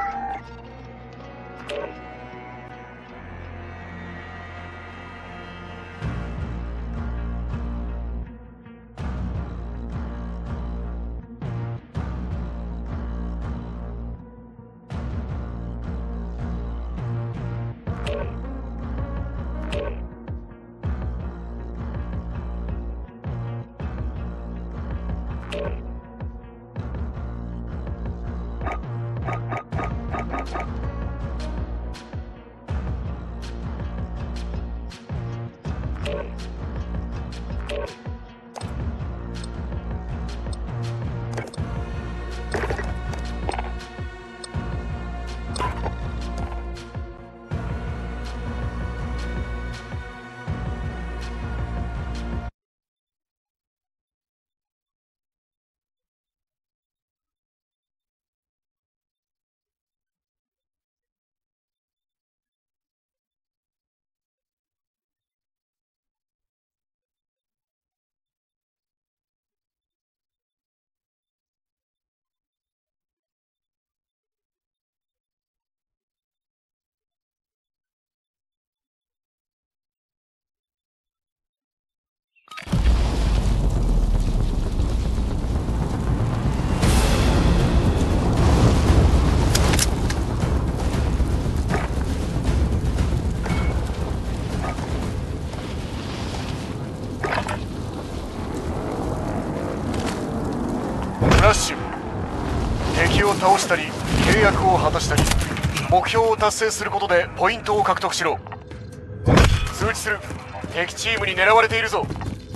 フラッシュ。敵を倒したり契約を果たしたり目標を達成することでポイントを獲得しろ。通知する。敵チームに狙われているぞ。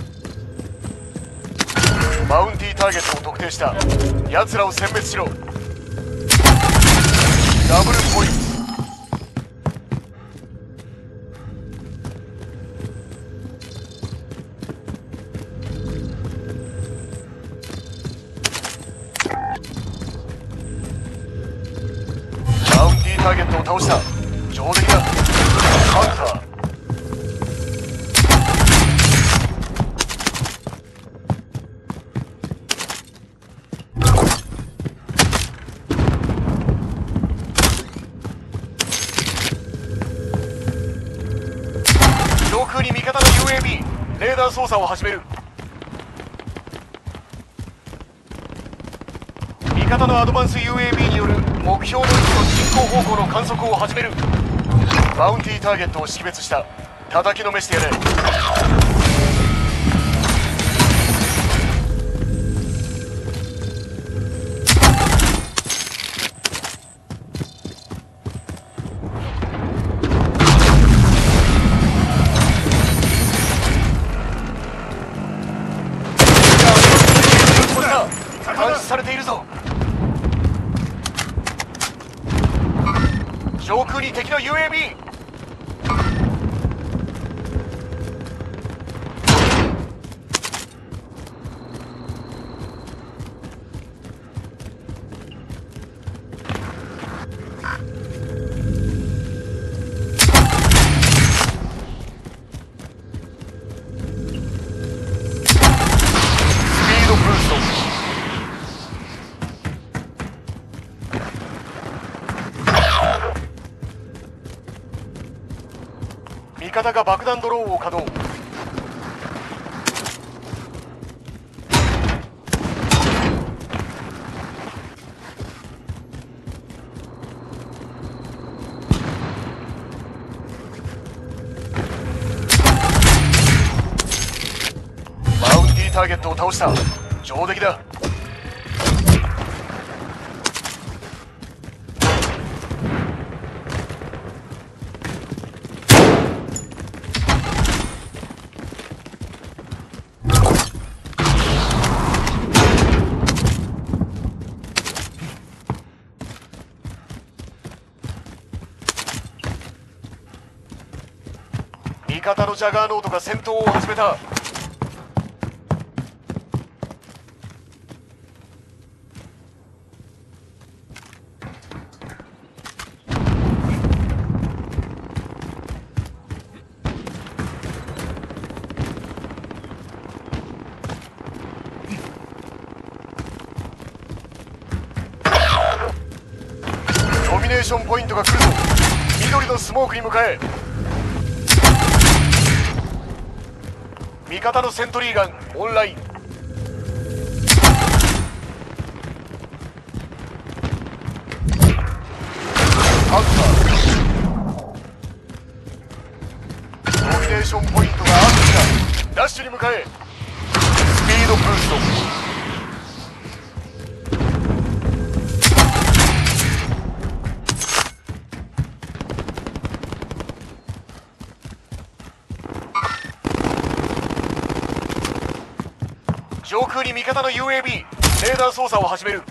バウンティーターゲットを特定した。奴らを殲滅しろ。ダブルポイント。ターゲットを倒した。上出来だ。カウンター。上空に味方の UAV。 レーダー操作を始める。味方のアドバンス UAV による目標の位置の進行方向の観測を始める。バウンティーターゲットを識別した。叩きのめしてやれ。監視されているぞ。上空に敵の UAV。 味方が爆弾ドローンを稼働。バウンティーターゲットを倒した。上出来だ。味方のジャガーノートが戦闘を始めた。ドミネーションポイントが来るぞ。緑のスモークに向かえ。味方のセントリーガンオンライン。アンサー。ドミネーションポイントがアウトだ。ダッシュに向かえ。スピードブースト。上空に味方の UAV、 レーダー操作を始める。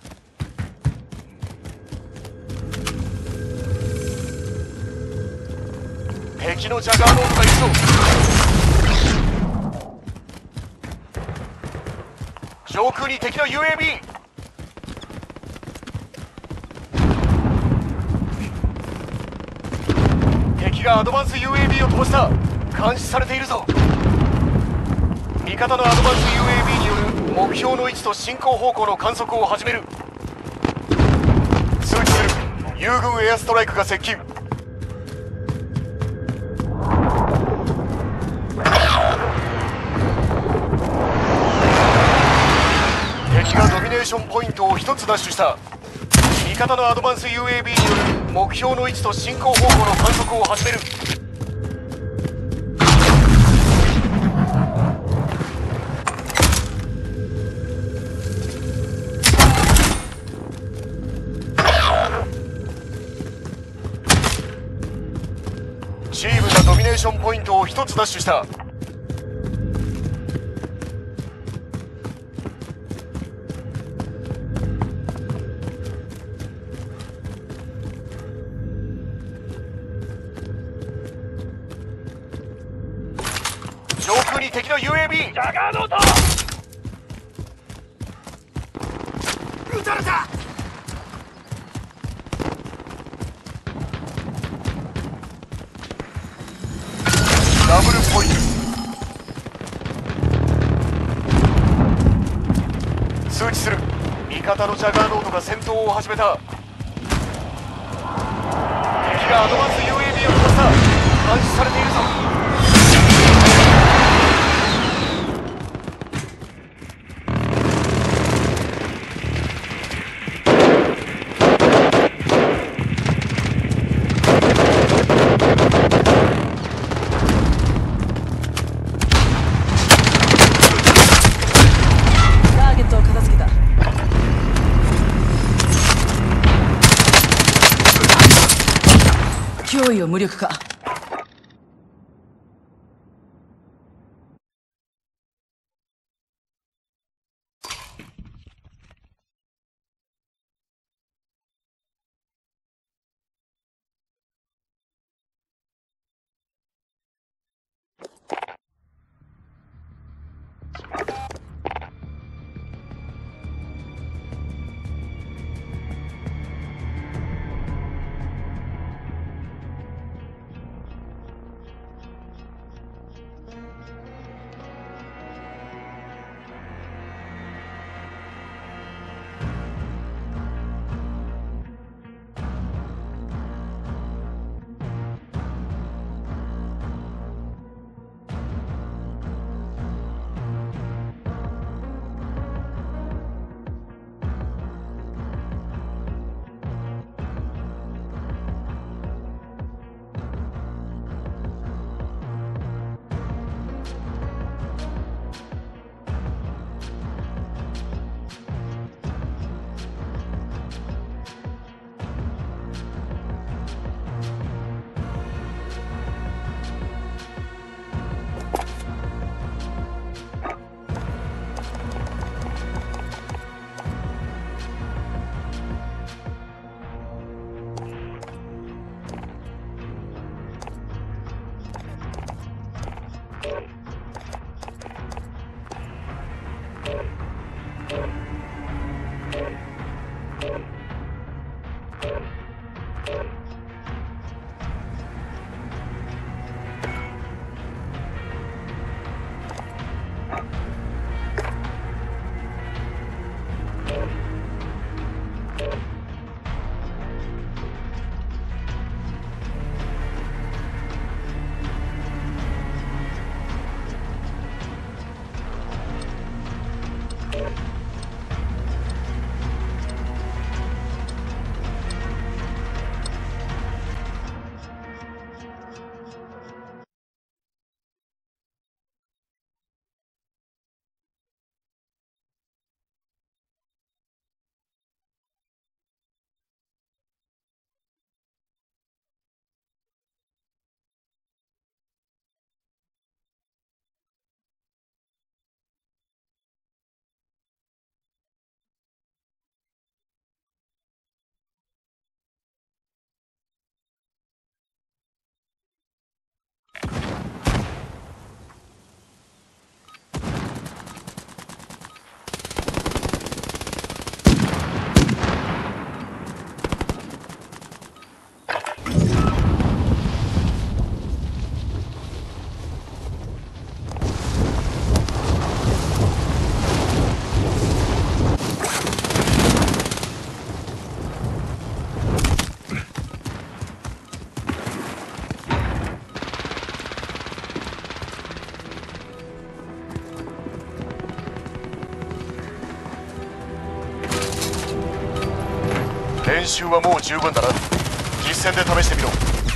敵のジャガーノートがいるぞ。上空に敵の UAV。 敵がアドバンス UAV を飛ばした。監視されているぞ。味方のアドバンス UAV による目標の位置と進行方向の観測を始める。通知する。友軍エアストライクが接近。敵がドミネーションポイントを1つ奪取した。味方のアドバンス UAV による目標の位置と進行方向の観測を始める。チームがドミネーションポイントを1つ奪取した。上空に敵の UAV。 ジャガーノート撃たれた。 ダブルポイント。通知する。味方のジャガーノートが戦闘を始めた。敵がアドバンス UAV を飛ばした。監視されているぞ。 脅威を無力化。 練習はもう十分だな。実戦で試してみろ。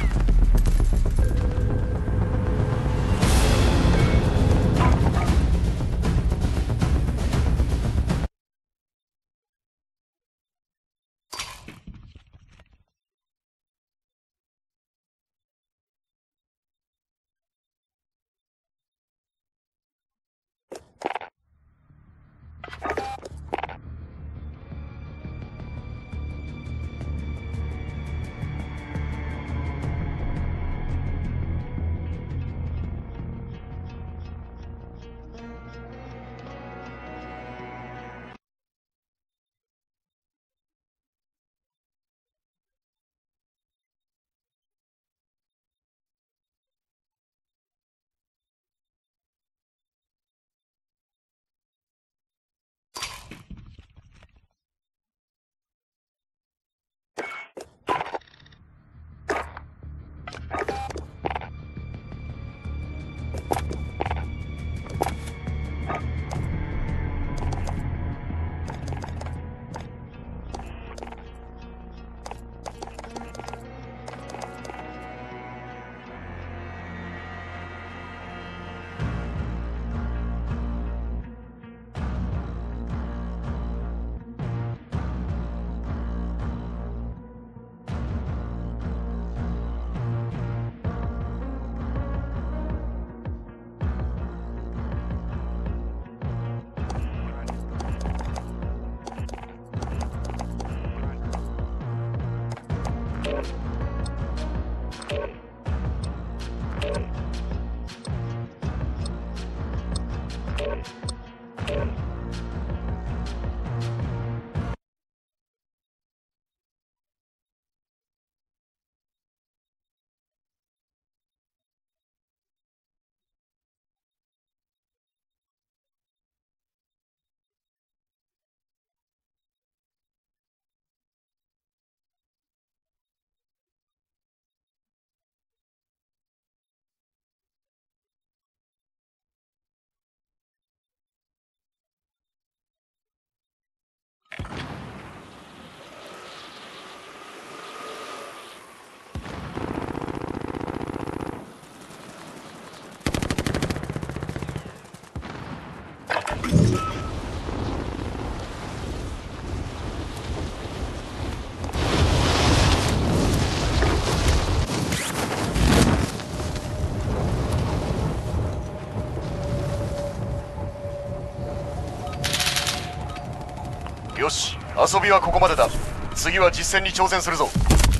よし、遊びはここまでだ。次は実戦に挑戦するぞ。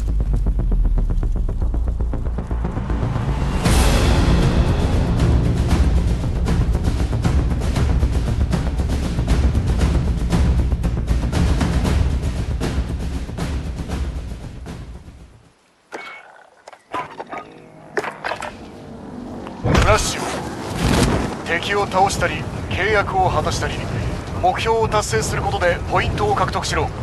フラッシュ。敵を倒したり契約を果たしたり目標を達成することでポイントを獲得しろ。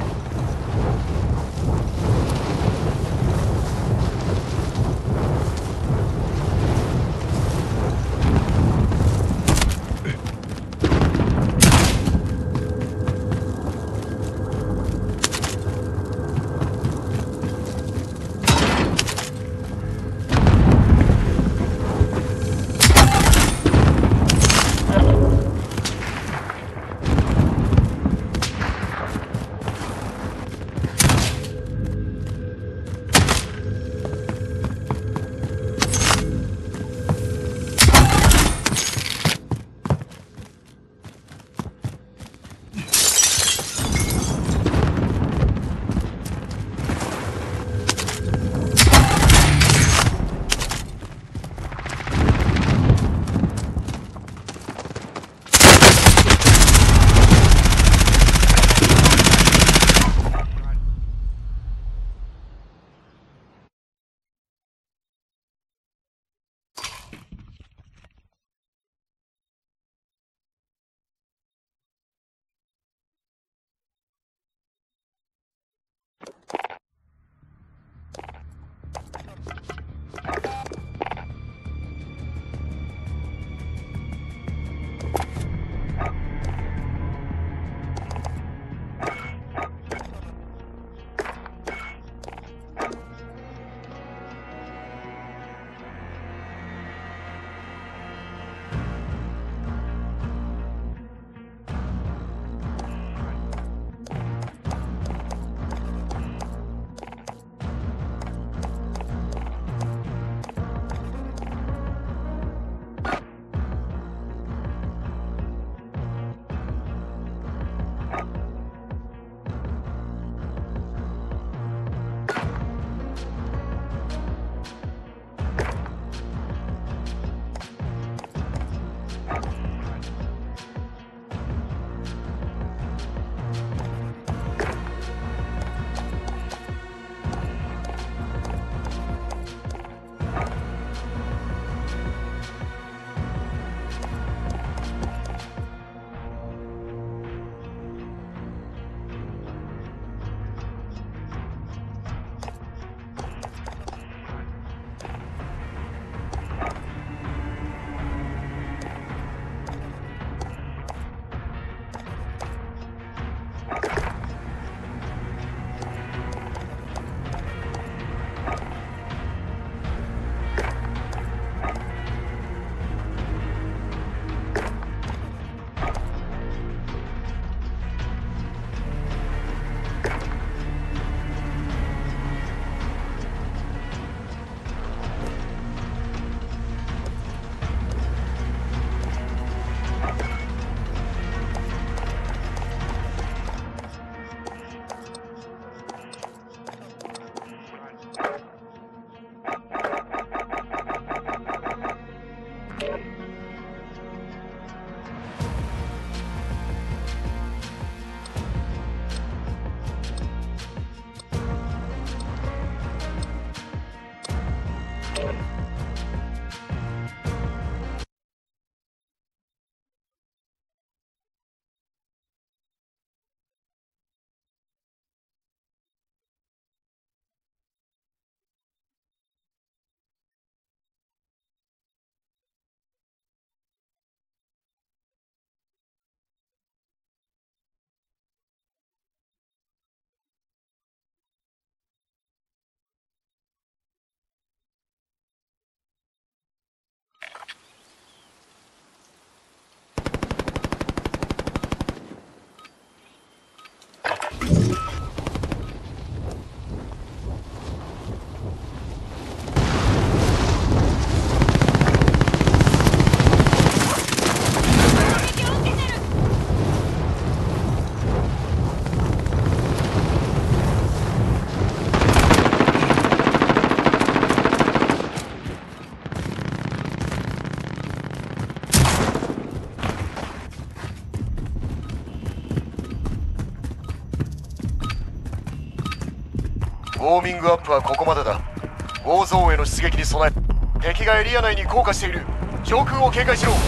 ウォーミングアップはここまでだ。ウォーゾーンへの出撃に備え、敵がエリア内に降下している。上空を警戒しろ。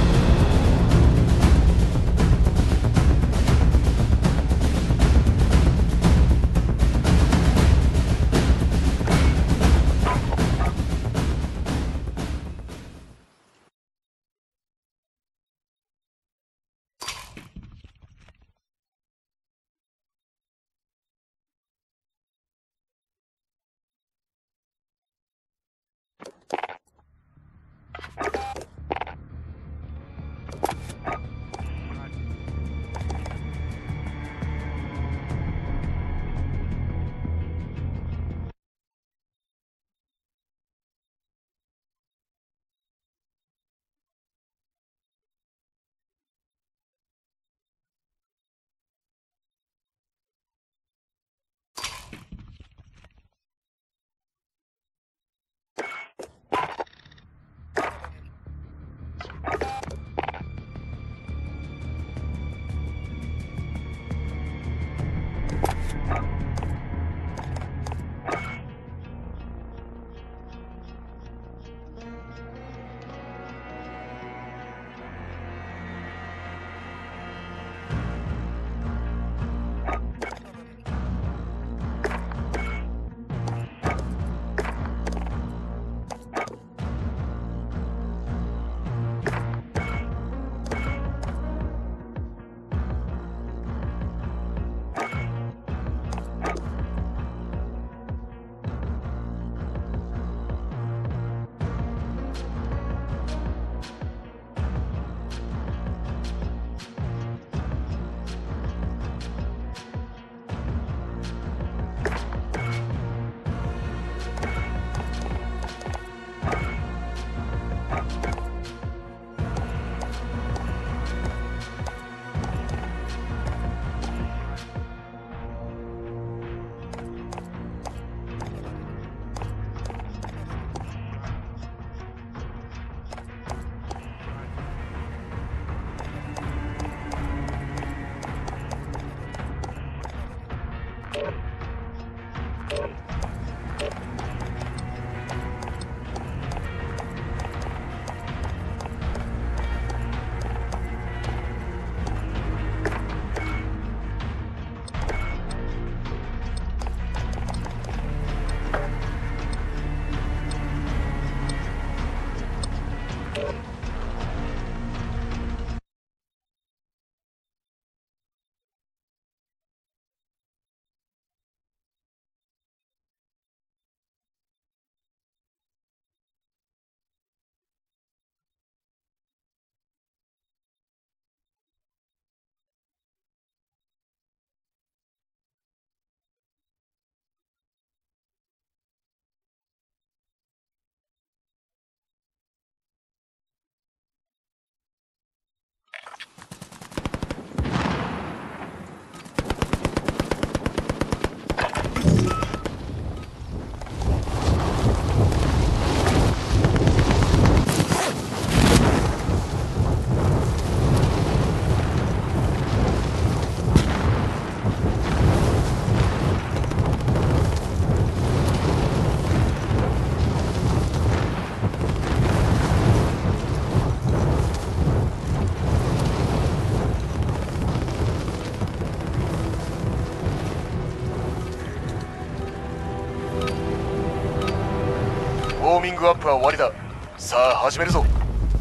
ウォーミングアップは終わりだ。さあ始めるぞ。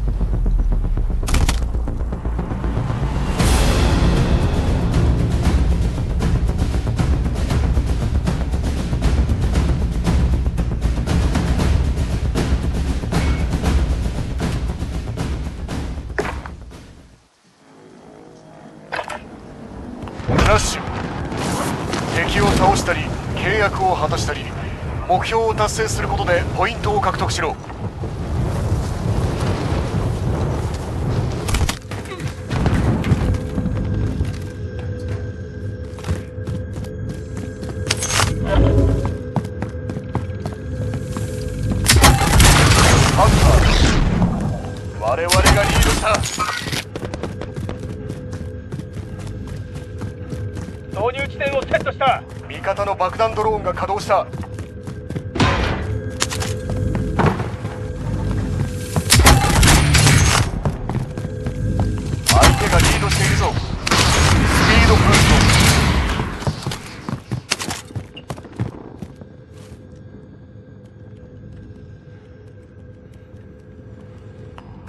クラッシュ。敵を倒したり契約を果たしたり目標を達成することでポイントを獲得しろ。ハンター、我々がリードした。 導入地点をセットした。 味方の爆弾ドローンが稼働した。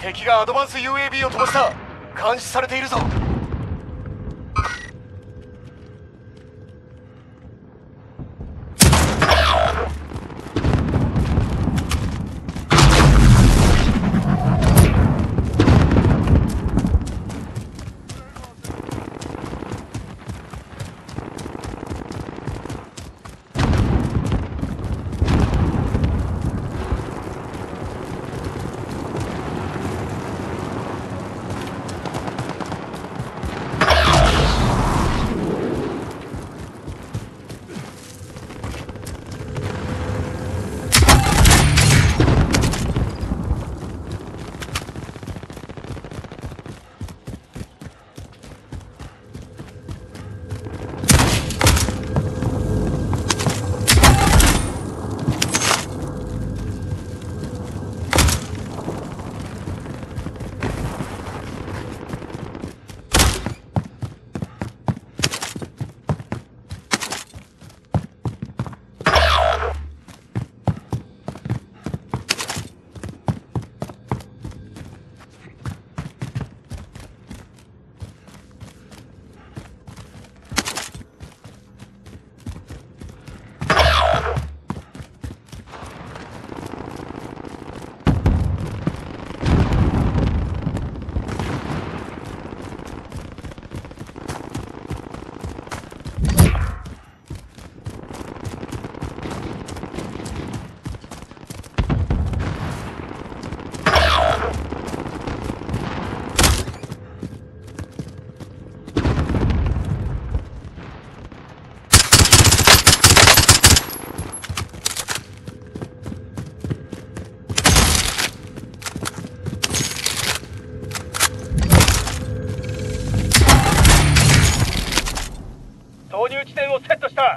敵がアドバンス UAV を飛ばした。監視されているぞ。 投入地点をセットした。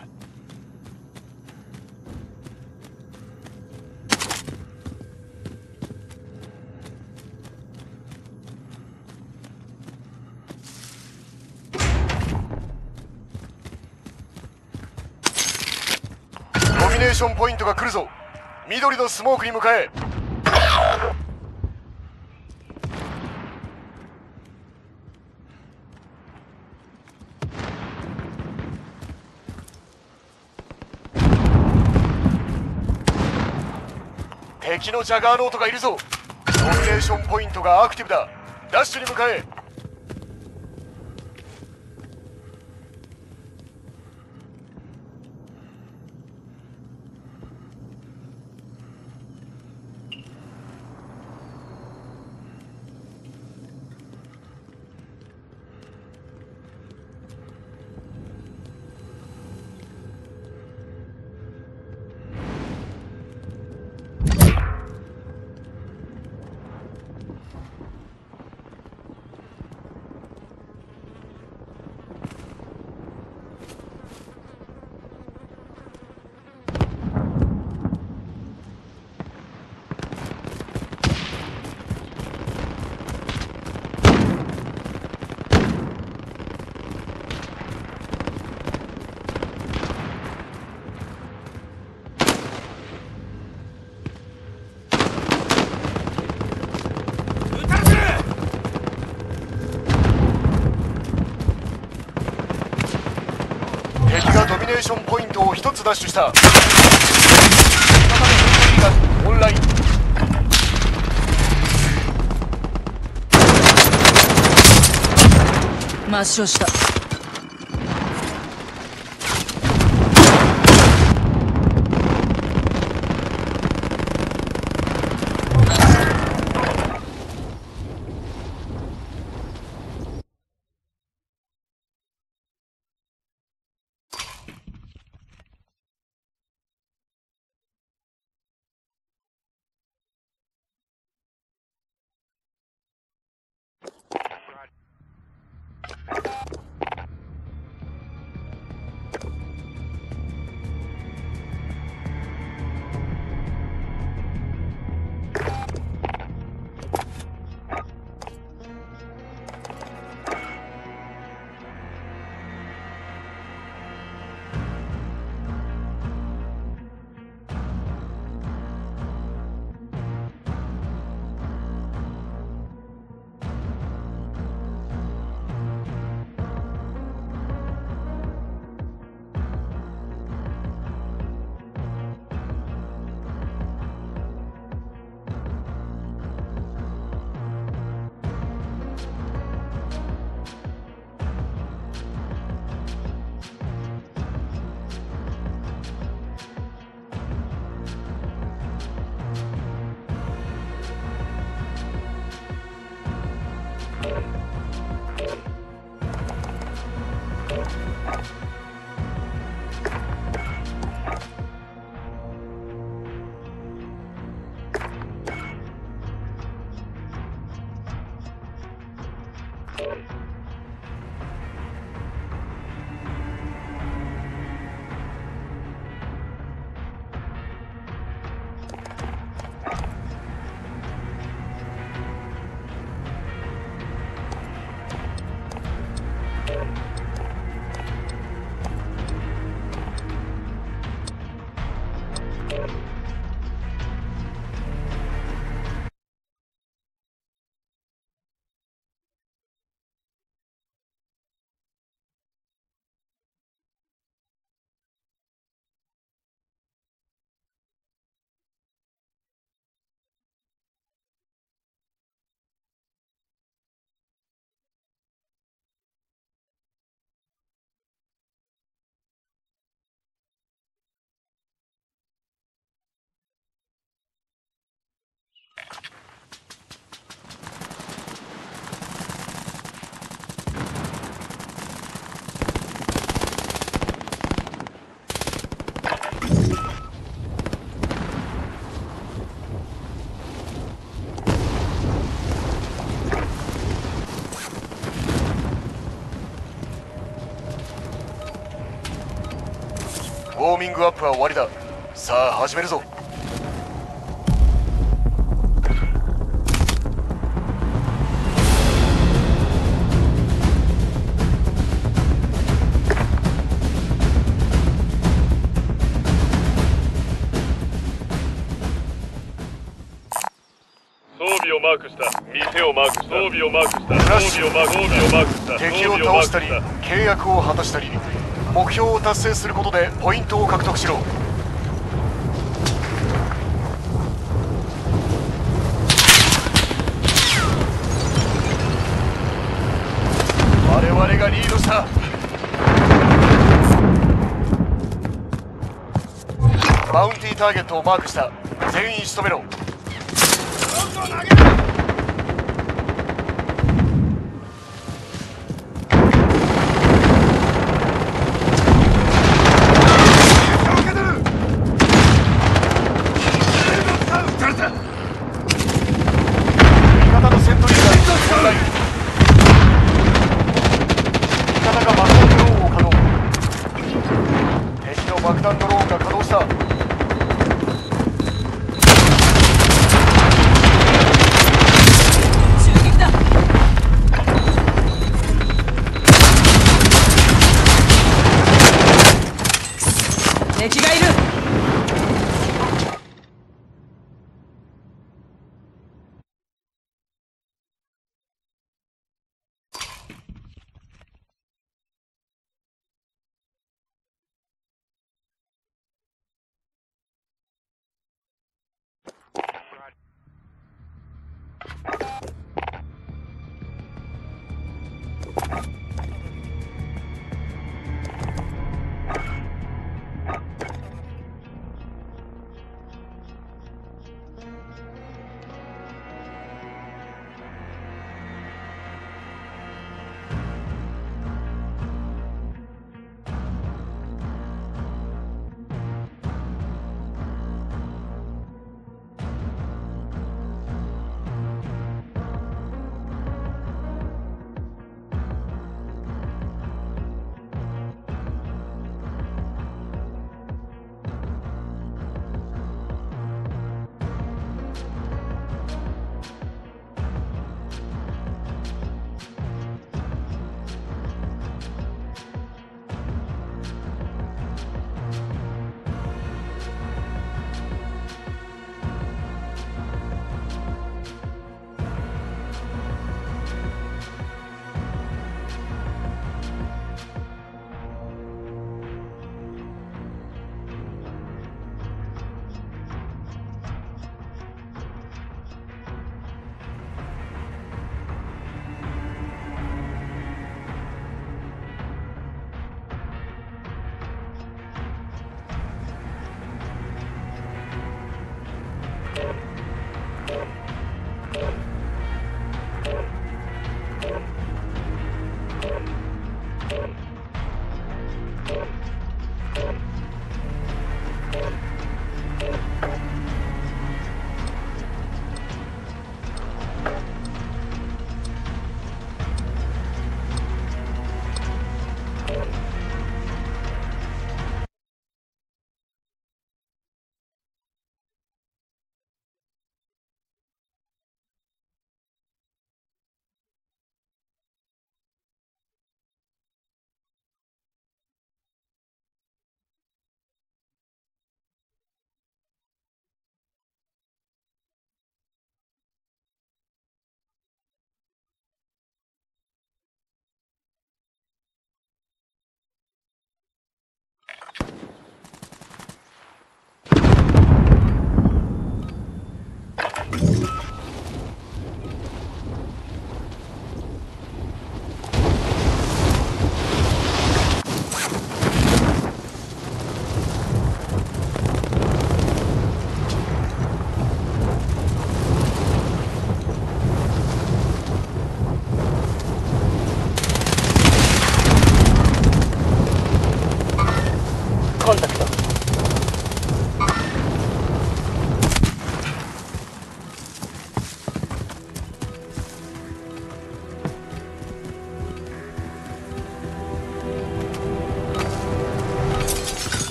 ドミネーションポイントが来るぞ。緑のスモークに向かえ。敵のジャガーノートがいるぞ。ドミネーションポイントがアクティブだ。ダッシュに向かえ。敵がドミネーションポイントを1つ奪取した。オンライン。 抹消した。 ウォーミングアップは終わりだ。さあ始めるぞ。 装備をマークした。店をマークした。装備をマークした。装備をマークした。装備をマークした。 敵を倒したり契約を果たしたり目標を達成することでポイントを獲得しろ。我々がリードした。マウンティーターゲットをマークした。全員仕留めろ。爆弾ドローンが稼働した。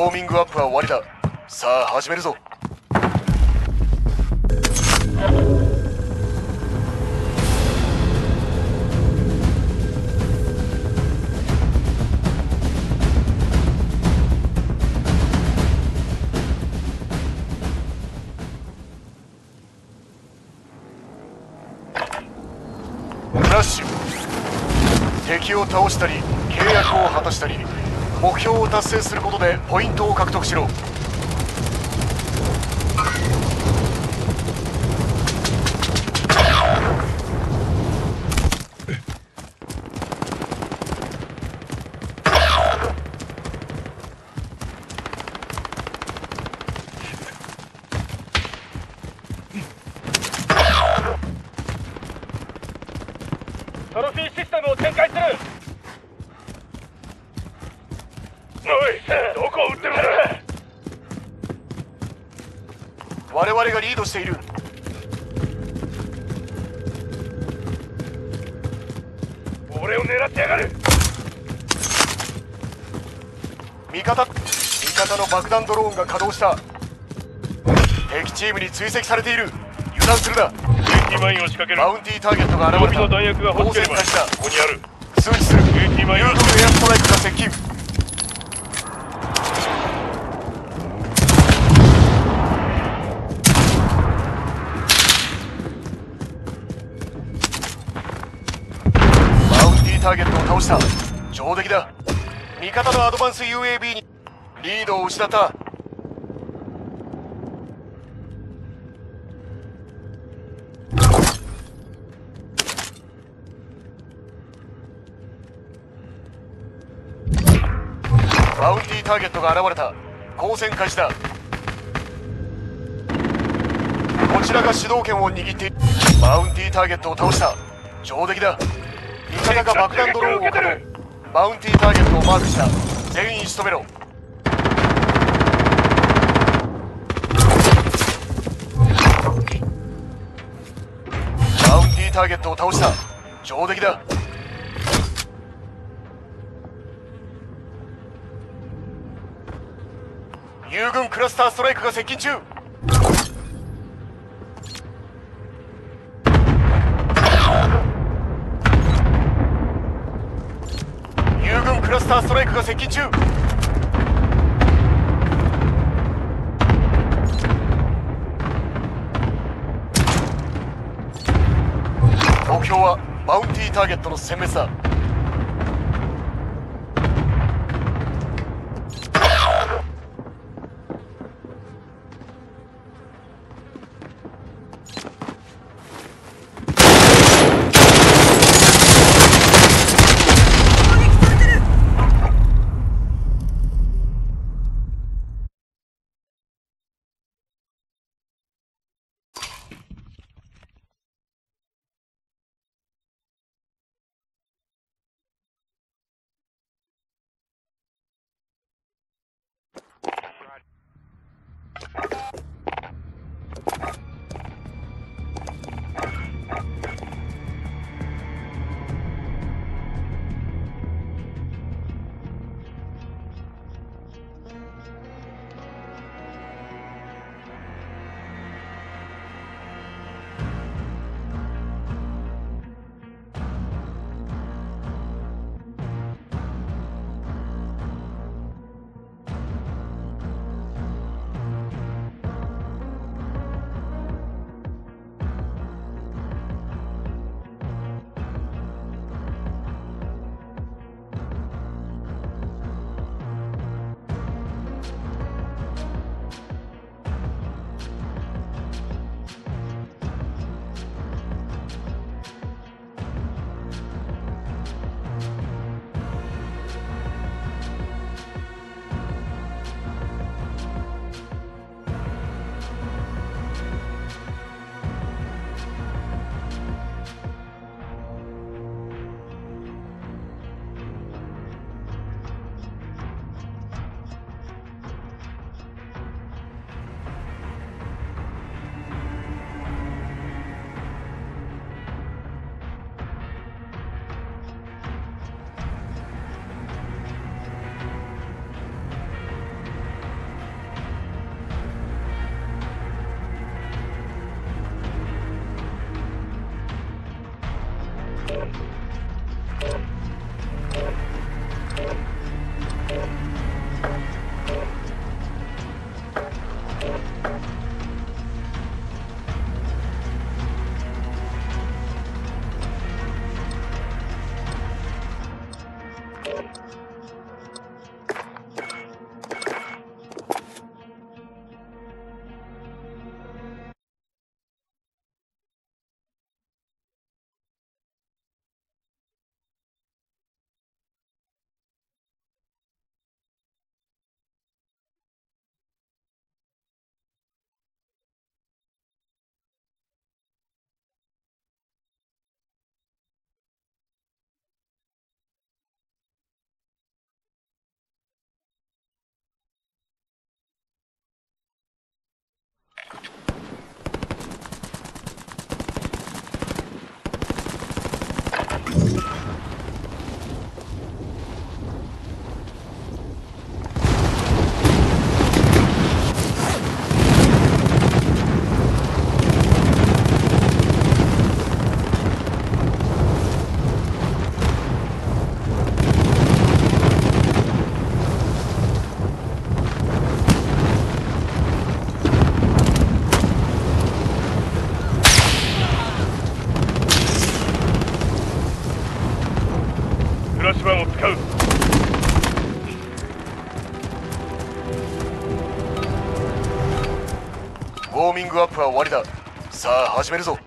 ォーミングアップは終わりだ。さあ始めるぞ。フラッシュ。敵を倒したり契約を果たしたり目標を達成することでポイントを獲得しろ。 トロフィーシステムを展開する。おい、どこを撃ってるんだ。 我々がリードしている。 俺を狙ってやがる。 味方の爆弾ドローンが稼働した。敵チームに追跡されている。油断するな。 UT マインを仕掛ける。 マウンティーターゲットが現れた。 装備の弾薬が欲しければ光線開始だ。 ここにある。 通知する。 UT マインを有効エアストライクが接近。マウンティーターゲットを倒した。上出来だ。味方のアドバンス UAB にリードを失った。マウンティーターゲットが現れた。交戦開始だ。こちらが主導権を握っている。マウンティーターゲットを倒した。上出来だ。味方が爆弾ドローンを稼働。マウンティーターゲットをマークした。全員仕留めろ。マウンティーターゲットを倒した。上出来だ。友軍クラスターストライクが接近中。友軍クラスターストライクが接近中。目標はマウンティーターゲットの殲滅だ。 使う。 ウォーミングアップは終わりだ。さあ始めるぞ。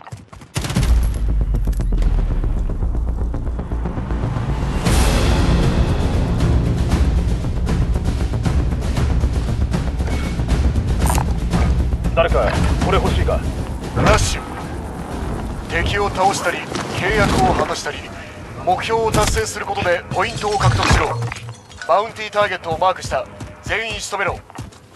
誰かこれ欲しいか。 クラッシュ。敵を倒したり契約を果たしたり目標を達成することでポイントを獲得しろ。バウンティーターゲットをマークした。全員仕留めろ。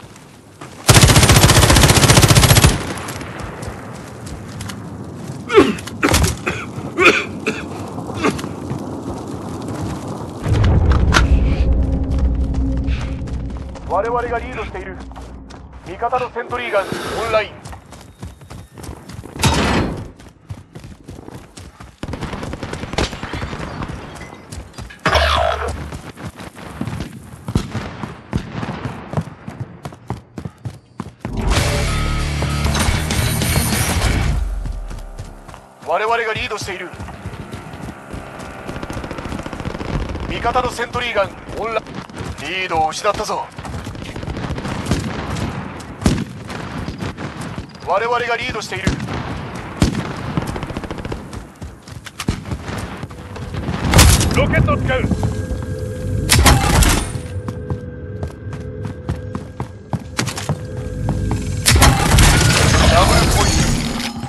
我々がリードしている。味方のセントリーガンオンライン。我々がリードしている。味方のセントリーガンオンライン。リードを失ったぞ。我々がリードしている。 ロケットを使う。 ダブルポイント。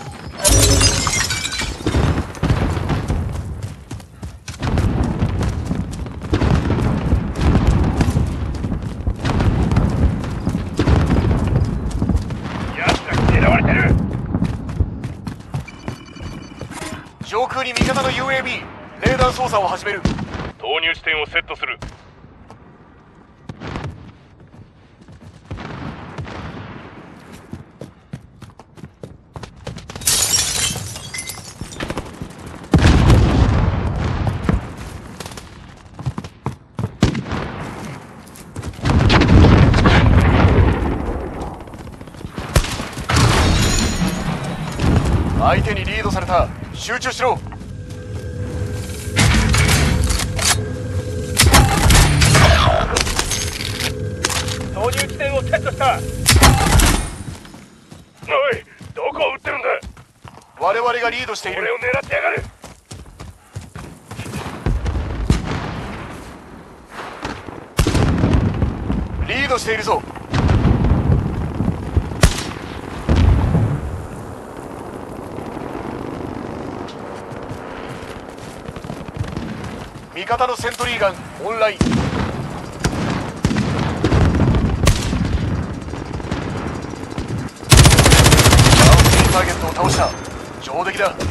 上空に味方の UAB レーダー操作を始める。 投入地点をセットする。 相手にリードされた。集中しろ。 投入地点をセットした。おい、どこを撃ってるんだ。 我々がリードしている。 俺を狙ってやがる。 リードしているぞ。味方のセントリーガンオンライン。ターゲットを倒した。上出来だ。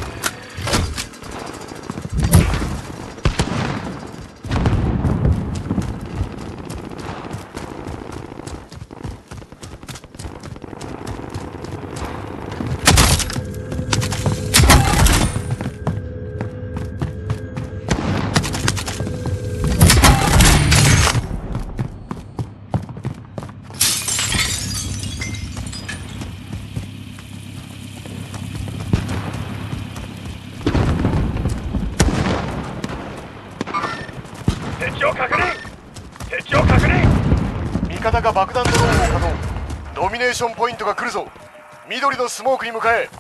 敵を確認。敵を確認。 味方が爆弾ドローンを稼働。ドミネーションポイントが来るぞ。緑のスモークに向かえ。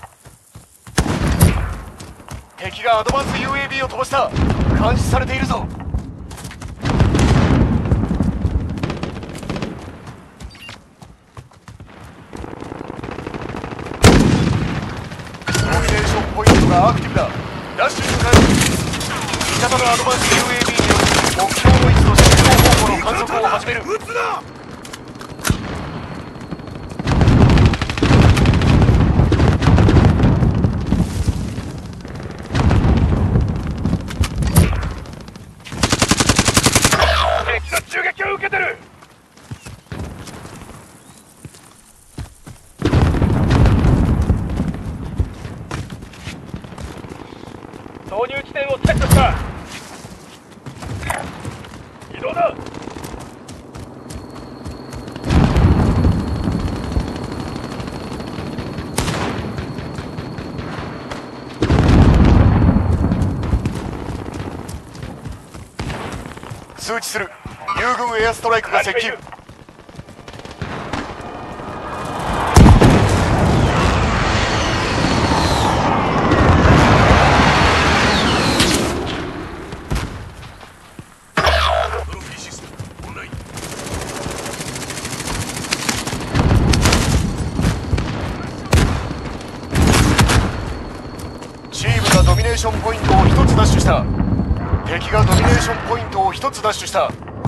敵がアドバンス UAB を飛ばした。監視されているぞ。ドミネーションポイントがアクティブだ。ダッシュに向かう。味方のアドバンス UAB による目標の位置と進行方向の観測を始める。撃つな。 敵の銃撃を受けてる。投入地点をセットした。移動だ。 通知する。友軍エアストライクが接近。チームがドミネーションポイントを1つ奪取した。敵がドミネーションポイントを1つ奪取した。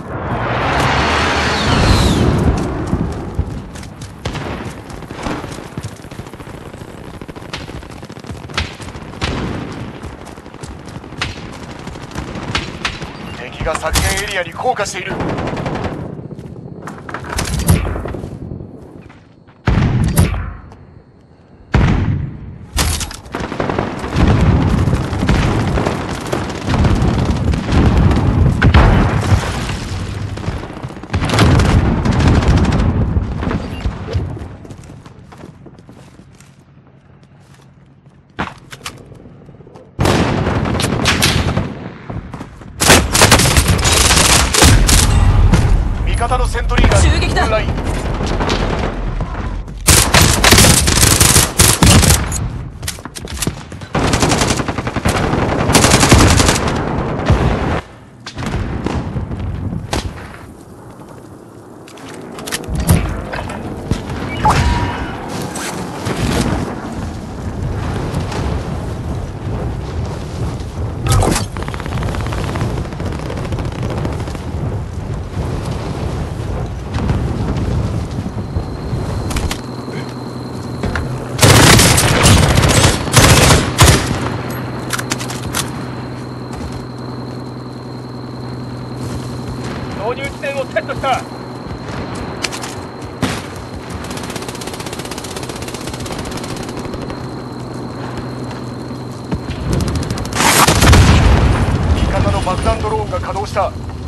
敵が削減エリアに降下している。味方のセントリーが襲撃だ。 オンライン。 導入地点をセットした。 味方の爆弾ドローンが稼働した。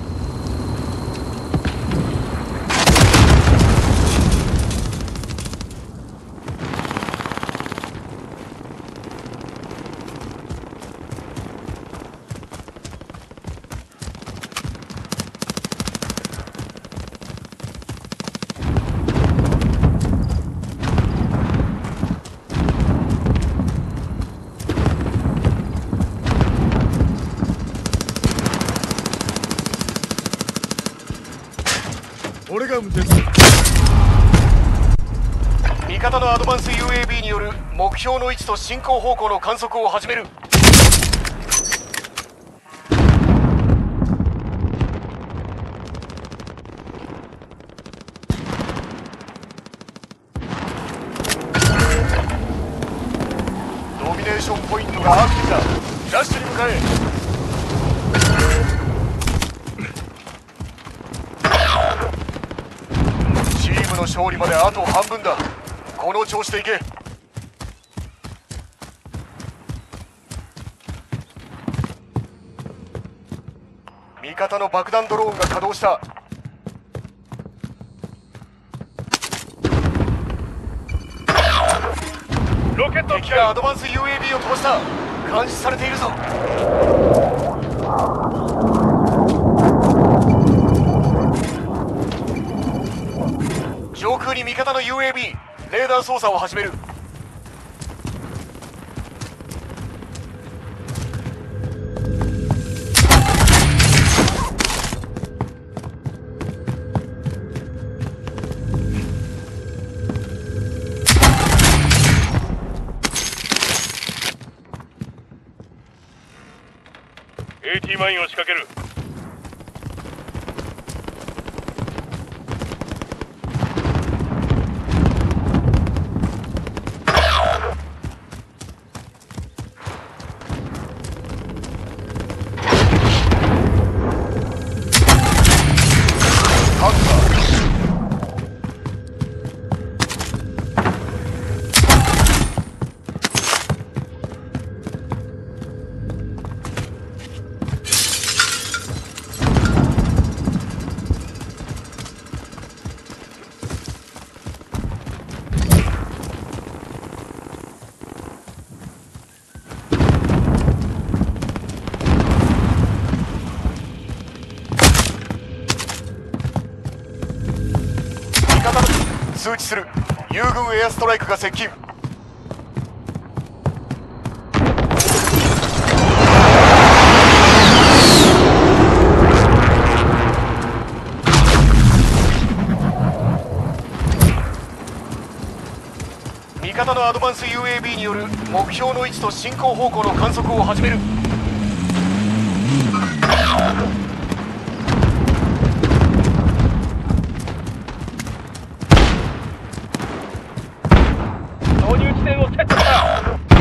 俺が運転する。 味方のアドバンス UAV による目標の位置と進行方向の観測を始める。ドミネーションポイントがアクティブだ。ダッシュに向かえ。チームの勝利まであと半分だ。この調子でいけ。味方の爆弾ドローンが稼働した。 ロケット敵がアドバンス UAV を飛ばした。監視されているぞ。上空に味方の UAV、レーダー操作を始める。 AT マインを仕掛ける。 通知する。友軍エアストライクが接近。味方のアドバンス UAB による目標の位置と進行方向の観測を始める。 投入地点をセットした。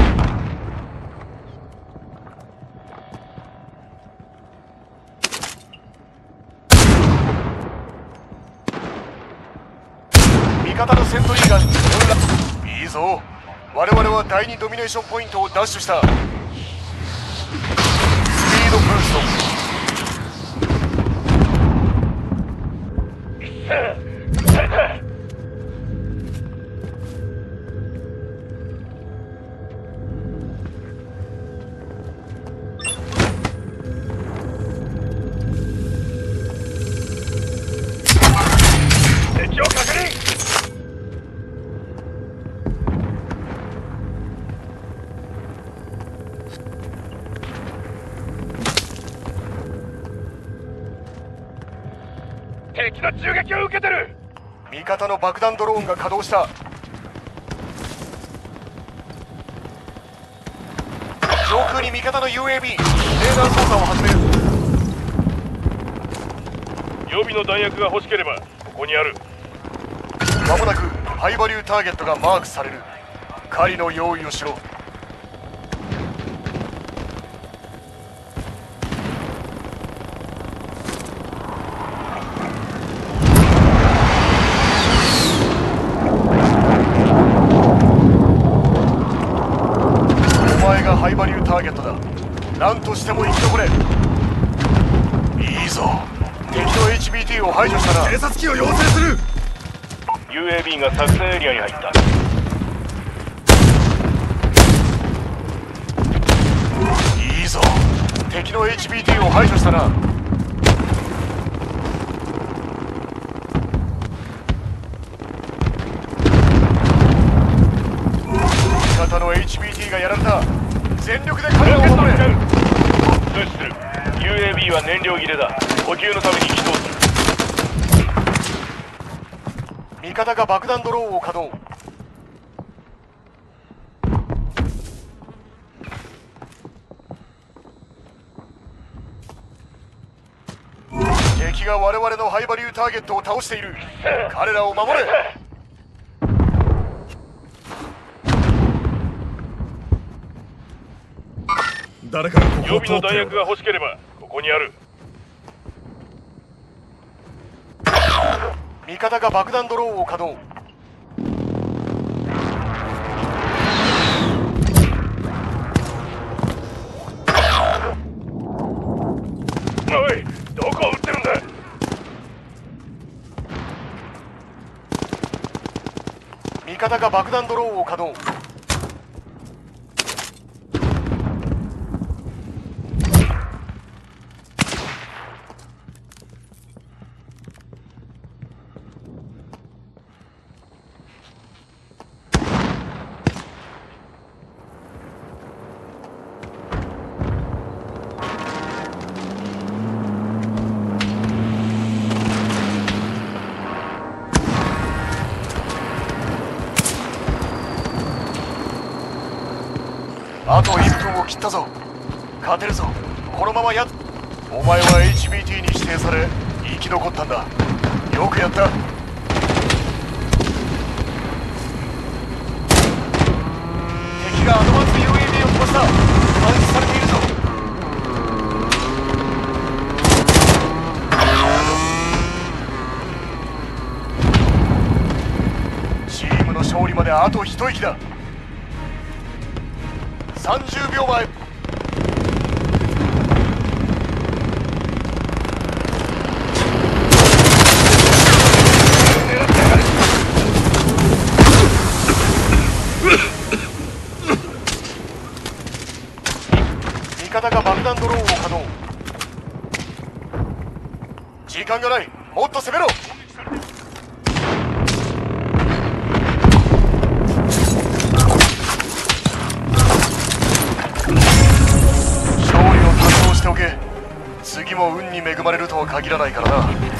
味方のセントリーがいいぞ。我々は第2ドミネーションポイントを奪取した。スピードブースト。 敵を確認。敵の銃撃を受けてる。 味方の爆弾ドローンが稼働した。上空に味方の UAB レーダー操作を始める。 予備の弾薬が欲しければここにある。 まもなくハイバリューターゲットがマークされる。狩りの用意をしろ。お前がハイバリューターゲットだ。何としても生き残れ。いいぞ。敵の HBT を排除したな。 偵察機を要請する。 UAB が作戦エリアに入った。 いいぞ。敵の HBT を排除したな。味方の HBT がやられた。全力で彼を守れ。 阻止する。 UAB は燃料切れだ。補給のために起動する。 味方が爆弾ドローンを稼働。敵が我々のハイバリューターゲットを倒している。彼らを守れ。 誰かがここ予を通ってる。 備の弾薬が欲しければここにある。 味方が爆弾ドローンを稼働。 おい、どこを撃ってるんだ。 味方が爆弾ドローンを稼働。あと1分を切ったぞ。勝てるぞ。このままお前は HBT に指定され生き残ったんだ。よくやった。敵がアドバンス UAV を飛ばした。監視されているぞ。チームの勝利まであと一息だ。30秒前。味方が爆弾ドローンを稼働。時間がない。もっと攻めろ。 まれるとは限らないからな。